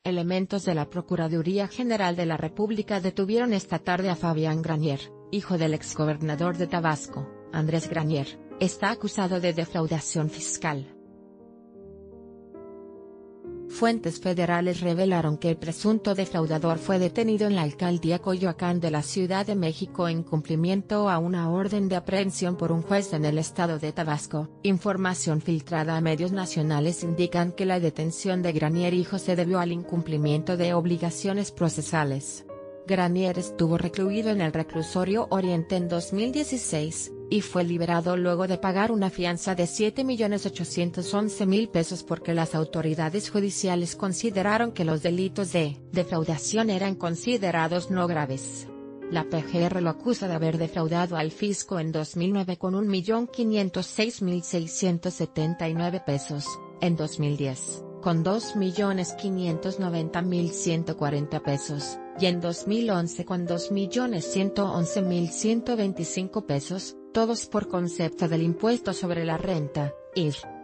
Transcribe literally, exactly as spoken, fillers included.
Elementos de la Procuraduría General de la República detuvieron esta tarde a Fabián Granier, hijo del exgobernador de Tabasco, Andrés Granier. Está acusado de defraudación fiscal. Fuentes federales revelaron que el presunto defraudador fue detenido en la alcaldía Coyoacán de la Ciudad de México en cumplimiento a una orden de aprehensión por un juez en el estado de Tabasco. Información filtrada a medios nacionales indican que la detención de Granier hijo se debió al incumplimiento de obligaciones procesales. Granier estuvo recluido en el reclusorio Oriente en dos mil dieciséis, y fue liberado luego de pagar una fianza de siete millones ochocientos once mil pesos porque las autoridades judiciales consideraron que los delitos de defraudación eran considerados no graves. La P G R lo acusa de haber defraudado al fisco en dos mil nueve con un millón quinientos seis mil seiscientos setenta y nueve pesos, en dos mil diez, con dos millones quinientos noventa mil ciento cuarenta pesos, y en dos mil once con dos millones ciento once mil ciento veinticinco pesos, todos por concepto del impuesto sobre la renta, I R.